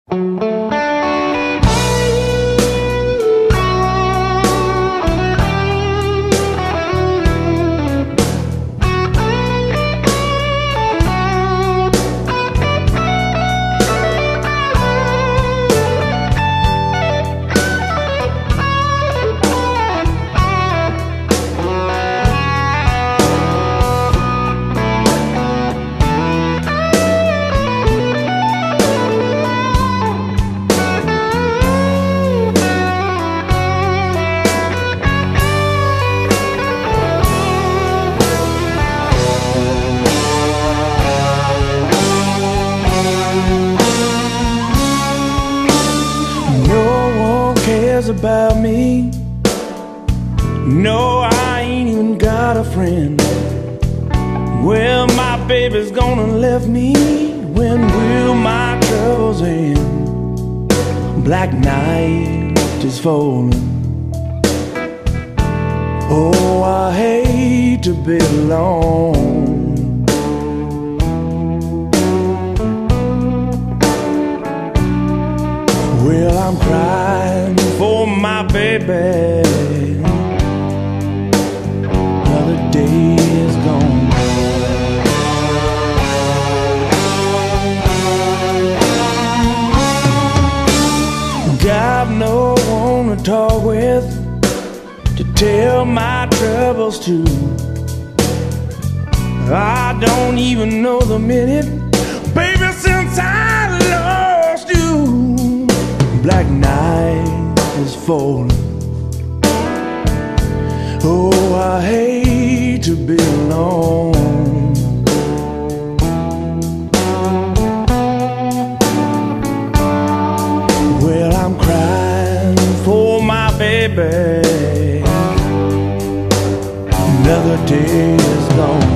About me, no, I ain't even got a friend. Well, my baby's gonna leave me. When will my troubles end? Black night is falling. Oh, I hate to be alone. Well, I'm crying for my baby. Another day is gone. Got no one to talk with, to tell my troubles to. I don't even know the minute, baby, since I lost you. Black night is falling. Oh, I hate to be alone. Well, I'm crying for my baby. Another day is gone.